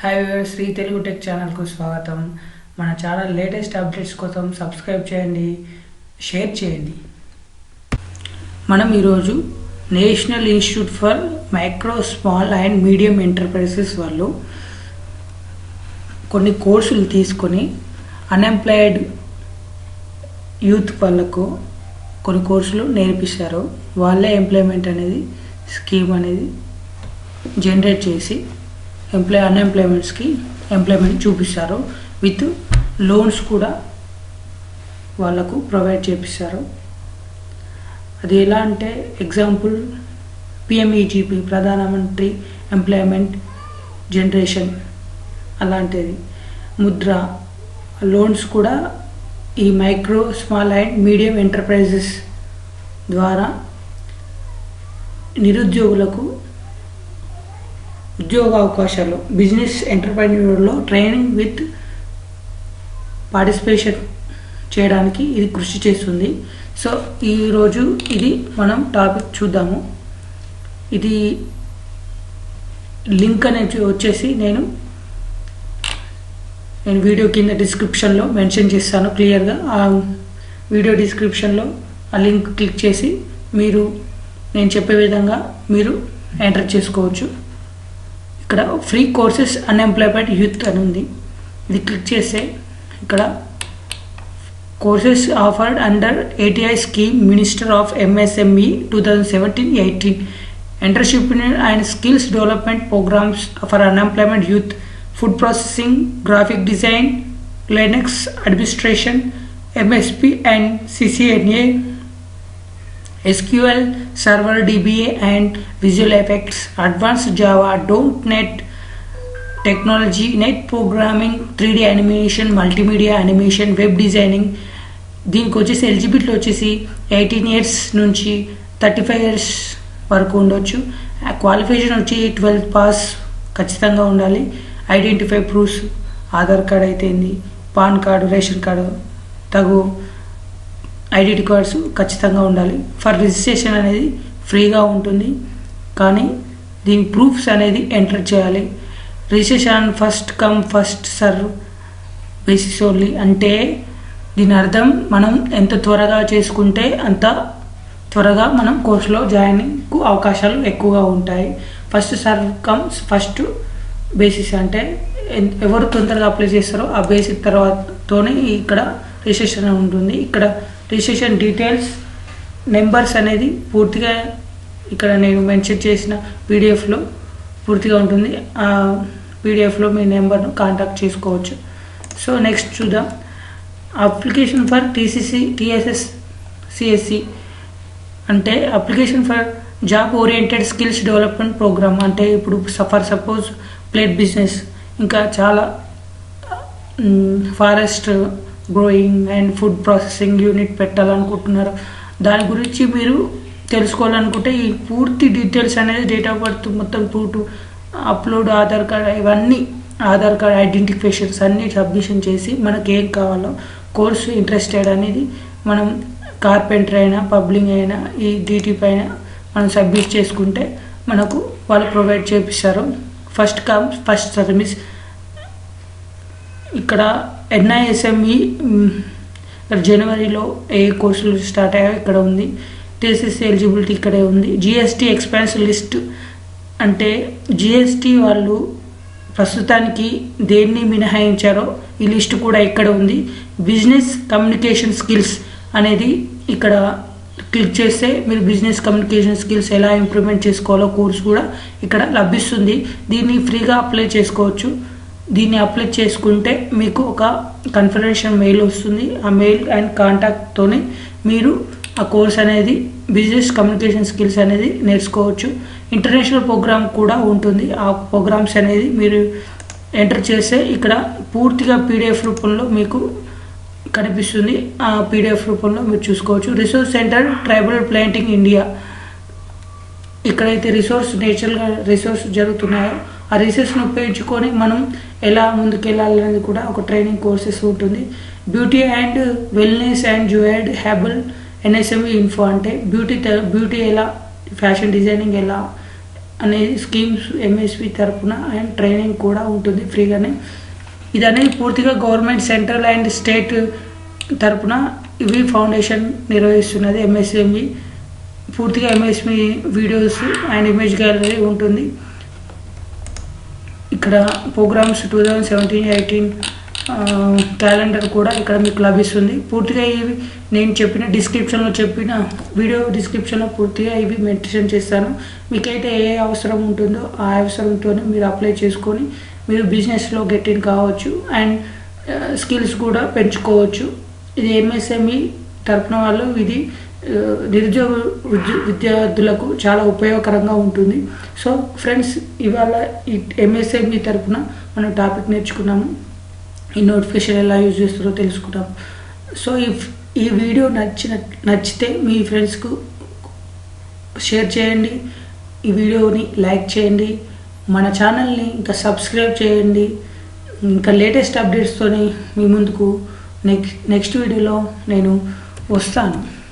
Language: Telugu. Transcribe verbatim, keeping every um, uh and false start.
Hi viewers, Sri Telugu tech ఛానల్కు స్వాగతం. మన ఛానల్ లేటెస్ట్ అప్డేట్స్ కోసం సబ్స్క్రైబ్ చేయండి, షేర్ చేయండి. మనం ఈరోజు national institute for micro small and medium enterprises వాళ్ళు కొన్ని కోర్సులు తీసుకొని అన్ఎంప్లాయిడ్ యూత్ వాళ్ళకు కొన్ని కోర్సులు నేర్పిస్తారు. వాళ్ళే ఎంప్లాయ్మెంట్ అనేది స్కీమ్ అనేది జనరేట్ చేసి ఎంప్లాయ్ అన్ఎంప్లాయ్మెంట్స్కి ఎంప్లాయ్మెంట్ చూపిస్తారు. విత్ లోన్స్ కూడా వాళ్ళకు ప్రొవైడ్ చేపిస్తారు. అది ఎలా అంటే example PMEGP, Pradhanmantri employment generation అలాంటిది. ముద్ర లోన్స్ కూడా ఈ micro small and medium enterprises ద్వారా నిరుద్యోగులకు ఉద్యోగ అవకాశాలు, బిజినెస్ ఎంటర్ప్రెన్యూర్లో ట్రైనింగ్ విత్ పార్టిసిపేషన్ చేయడానికి ఇది కృషి చేస్తుంది. సో ఈరోజు ఇది మనం టాపిక్ చూద్దాము. ఇది లింక్ అనేది వచ్చేసి నేను నేను వీడియో కింద డిస్క్రిప్షన్లో మెన్షన్ చేస్తాను క్లియర్గా. ఆ వీడియో డిస్క్రిప్షన్లో ఆ లింక్ క్లిక్ చేసి మీరు నేను చెప్పే విధంగా మీరు ఎంటర్ చేసుకోవచ్చు. ఇక్కడ ఫ్రీ కోర్సెస్ అన్ఎంప్లాయ్మెంట్ యూత్ అని ఉంది. ఇది క్లిక్ చేస్తే ఇక్కడ courses offered under ATI scheme minister of MSME two thousand seventeen eighteen entrepreneurship and skills development programmes for unemployment youth, food processing, graphic design, Linux administration, MSP and CCNA, SQL Server D B A and Visual Effects, Advanced Java, .NET Technology, Net Programming, three D animation, Multimedia Animation, Web Designing. దీనికి వచ్చేసి ఎలిజిబిలిటీ వచ్చేసి ఎయిటీన్ ఇయర్స్ నుంచి థర్టీ ఫైవ్ ఇయర్స్ వరకు ఉండొచ్చు. క్వాలిఫికేషన్ వచ్చి ట్వెల్త్ పాస్ ఖచ్చితంగా ఉండాలి. ఐడెంటిఫై ప్రూఫ్స్, ఆధార్ కార్డ్ అయితేంది, పాన్ కార్డు, రేషన్ కార్డు, తగు ఐడెంటిటీ కార్డ్స్ ఖచ్చితంగా ఉండాలి. ఫర్ రిజిస్ట్రేషన్ అనేది ఫ్రీగా ఉంటుంది, కానీ దీని ప్రూఫ్స్ అనేది ఎంటర్ చేయాలి. Registration first come first serve basis only. అంటే దీని అర్థం మనం ఎంత త్వరగా చేసుకుంటే అంత త్వరగా మనం కోర్సులో జాయినింగ్కు అవకాశాలు ఎక్కువగా ఉంటాయి. First serve comes first basis అంటే ఎవరు తొందరగా అప్లై చేస్తారో ఆ బేసిక్ తర్వాతతోనే ఇక్కడ రిజిస్ట్రేషన్ ఉంటుంది. ఇక్కడ రిజిస్ట్రేషన్ డీటెయిల్స్ నెంబర్స్ అనేది పూర్తిగా ఇక్కడ నేను మెన్షన్ చేసిన పీడిఎఫ్లో పూర్తిగా ఉంటుంది. ఆ పీడిఎఫ్లో మీ నెంబర్ను కాంటాక్ట్ చేసుకోవచ్చు. సో నెక్స్ట్ చూద్దాం. Application for TCC TSS CSC అంటే application for job oriented skills development programme. అంటే ఇప్పుడు ఫర్ సపోజ్ ప్లేట్ బిజినెస్, ఇంకా చాలా forest growing and food processing unit పెట్టాలనుకుంటున్నారు. దాని గురించి మీరు తెలుసుకోవాలనుకుంటే ఈ పూర్తి డీటెయిల్స్ అనేది డేట్ ఆఫ్ బర్త్ మొత్తం to to upload, Aadhaar card, ఇవన్నీ ఆధార్ కార్డ్ ఐడెంటిఫికేషన్స్ అన్నీ సబ్మిషన్ చేసి మనకి ఏం కావాలో కోర్సు ఇంట్రెస్టెడ్ అనేది మనం కార్పెంటర్ అయినా పబ్లింగ్ అయినా ఈ డీటీ పైన మనం సబ్మిట్ చేసుకుంటే మనకు వాళ్ళు ప్రొవైడ్ చేపిస్తారు. First come first service. ఇక్కడ ఎన్ఐఎస్ఎంఈ జనవరిలో ఏ కోర్సులు స్టార్ట్ అయ్యాయో ఇక్కడ ఉంది. టీఎస్ఎస్సి ఎలిజిబిలిటీ ఇక్కడే ఉంది. జిఎస్టీ ఎక్స్పెన్స్ లిస్ట్ అంటే జిఎస్టీ వాళ్ళు ప్రస్తుతానికి దేన్ని మినహాయించారో ఈ లిస్ట్ కూడా ఇక్కడ ఉంది. బిజినెస్ కమ్యూనికేషన్ స్కిల్స్ అనేది ఇక్కడ క్లిక్ చేస్తే మీరు బిజినెస్ కమ్యూనికేషన్ స్కిల్స్ ఎలా ఇంప్రూవ్మెంట్ చేసుకోవాలో కోర్సు కూడా ఇక్కడ లభిస్తుంది. దీన్ని ఫ్రీగా అప్లై చేసుకోవచ్చు. దీన్ని అప్లై చేసుకుంటే మీకు ఒక కన్ఫర్మేషన్ మెయిల్ వస్తుంది. ఆ మెయిల్ అండ్ కాంటాక్ట్తోనే మీరు ఆ కోర్స్ అనేది బిజినెస్ కమ్యూనికేషన్ స్కిల్స్ అనేది నేర్చుకోవచ్చు. ఇంటర్నేషనల్ ప్రోగ్రామ్ కూడా ఉంటుంది. ఆ ప్రోగ్రామ్స్ అనేది మీరు ఎంటర్ చేస్తే ఇక్కడ పూర్తిగా పీడిఎఫ్ రూపంలో మీకు కనిపిస్తుంది. ఆ పీడిఎఫ్ రూపంలో మీరు చూసుకోవచ్చు. Resource centre tribal planting India. ఇక్కడైతే రిసోర్స్ నేచురల్గా రిసోర్స్ జరుగుతున్నాయో ఆ రీసెర్చ్ను ఉపయోగించుకొని మనం ఎలా ముందుకెళ్ళాలనేది కూడా ఒక ట్రైనింగ్ కోర్సెస్ ఉంటుంది. బ్యూటీ అండ్ వెల్నెస్ అండ్ జుయడ్ హ్యాబుల్ ఎన్ఎస్ఎంఈ ఇన్ఫో అంటే బ్యూటీ బ్యూటీ ఎలా, ఫ్యాషన్ డిజైనింగ్ ఎలా, అనేది స్కీమ్స్ ఎంఎస్పి తరపున అండ్ ట్రైనింగ్ కూడా ఉంటుంది ఫ్రీగానే. ఇది అనేది పూర్తిగా గవర్నమెంట్ సెంట్రల్ అండ్ స్టేట్ తరపున ఇవి ఫౌండేషన్ నిర్వహిస్తున్నది. ఎంఎస్ఎంఈ పూర్తిగా MSME videos and image gallery ఉంటుంది. ఇక్కడ programmes two thousand seventeen eighteen calendar కూడా ఇక్కడ మీకు లభిస్తుంది. పూర్తిగా ఇవి నేను చెప్పిన డిస్క్రిప్షన్లో చెప్పిన వీడియో డిస్క్రిప్షన్లో పూర్తిగా ఇవి మెన్షన్ చేస్తాను. మీకైతే ఏ అవసరం ఉంటుందో ఆ అవసరంతో మీరు అప్లై చేసుకొని మీరు బిజినెస్లో గెట్ ఇన్ కావచ్చు అండ్ స్కిల్స్ కూడా పెంచుకోవచ్చు. ఇది ఎంఎస్ఎంఈ తరపున వాళ్ళు ఇది నిరుద్యోగ విద్యార్థులకు చాలా ఉపయోగకరంగా ఉంటుంది. సో ఫ్రెండ్స్, ఇవాళ ఈ ఎంఎస్ఎంఈ తరపున మనం టాపిక్ నేర్చుకున్నాము. ఈ నోటిఫికేషన్ ఎలా యూజ్ చేస్తారో తెలుసుకుంటాం. సో ఈ ఈ వీడియో నచ్చిన నచ్చితే మీ ఫ్రెండ్స్కు షేర్ చేయండి, ఈ వీడియోని లైక్ చేయండి, మన ఛానల్ని ఇంకా సబ్స్క్రైబ్ చేయండి. ఇంకా లేటెస్ట్ అప్డేట్స్తోని మీ ముందుకు నెక్స్ట్ నెక్స్ట్ వీడియోలో నేను వస్తాను.